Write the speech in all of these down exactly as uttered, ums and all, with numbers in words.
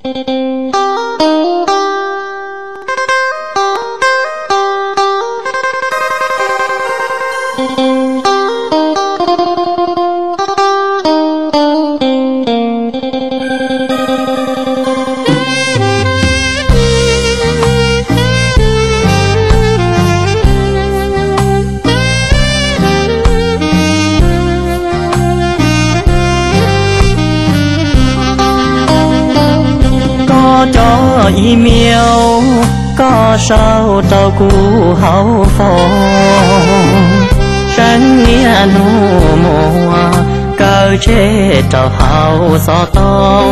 ý miêu có sao tàu cũ hậu phò sáng nghĩa nụ mùa cơ chế tàu hậu gió to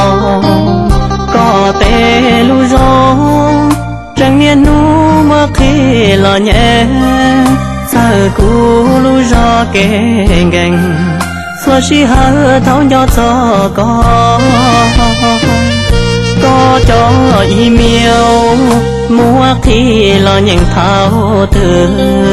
có tê lu gió chẳng nghĩa nụ mơ khi lò nhẹ giờ cũ lu gió kê gành xua xí hơ thấu nhỏ gió có có cho ý miêu mua khi lo nhận thao từ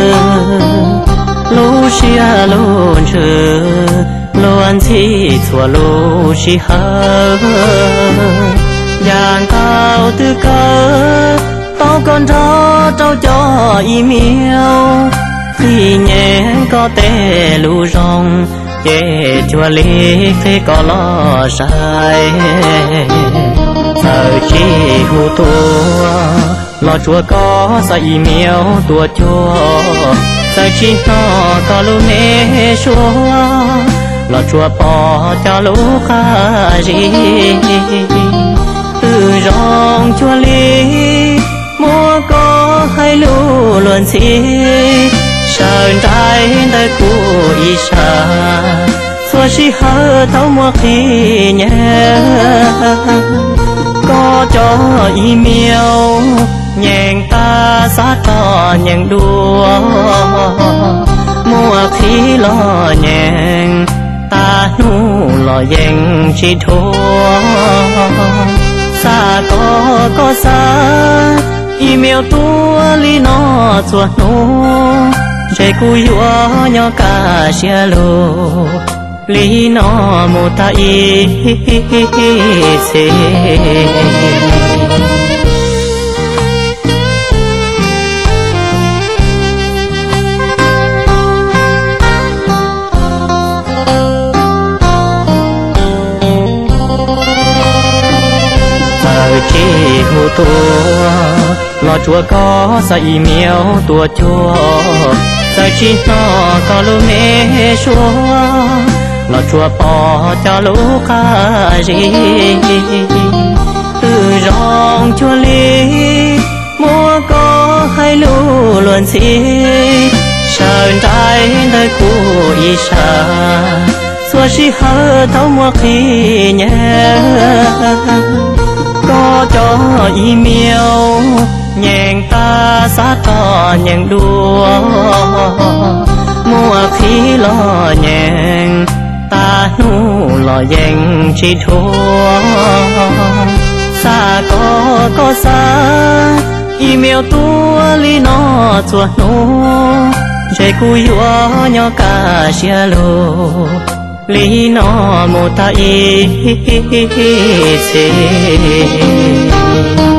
lú xia luôn chờ luôn chi chùa lú xi hơ giang cao tư cơ tao con chó trâu cho ý miêu khi nhẹ có tê lú rong về chùa lý khi có lo sai giờ chỉ hù tua lo chùa có sa y miêu tua chùa giờ chỉ nó có lu nê chùa lo chùa bỏ cho lu kha gì từ rong chùa lý mua có hai lu luận gì sơn trái đời của y sa xua chỉ hơ thấu mua khi nhẹ có cho ý miêu nhàng ta sát trò nhàng đua mua khí lo nhàng ta nu lo dành chỉ thua xa có có xa ý miêu tua li nó chuột nu chạy cùi vua nhỏ cả xe lô lý nó một ta y xê giờ chỉ hù tua lo chùa có sa y miêu tua chùa giờ chỉ nó có lu mê chùa lo chùa bỏ cho lũ kha gì từ rong chùa lý mua có hai lũ luận gì sơn trái đời của y sa xua xí hơ thấu mua khi nhẹ có cho y miêu nhàng ta sát trò nhàng đua mua khí lo nhàng ta nu lo dành chỉ thua xa có có xa y miêu tua li nó chuột nu chạy cùi vua nhỏ cả xe lô li nó một ta y xê